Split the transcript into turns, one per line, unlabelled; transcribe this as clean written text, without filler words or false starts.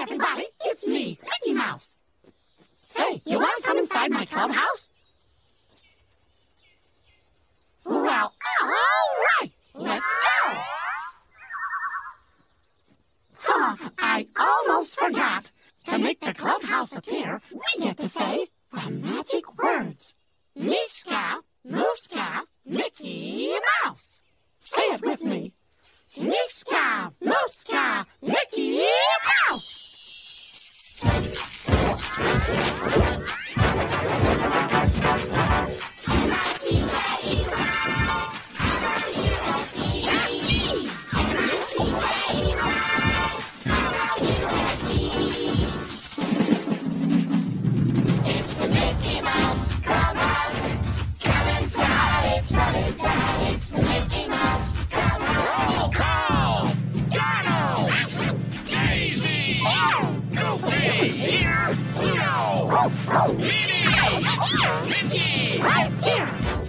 everybody, it's me, Mickey Mouse. Say, you want to come inside my clubhouse? Well, all right, let's go. I almost forgot. To make the clubhouse appear, we get to say the magic words. Miska, Mooska, Mickey Mouse. Say it with me. Miska, Mooska, Mickey Mouse. It's the Mickey Mouse Clubhouse. Come inside, it's the Mickey Mouse Clubhouse.
Roll call! Donald! Daisy! Goofy! Here! Pluto! Minnie! Mickey!
Right here.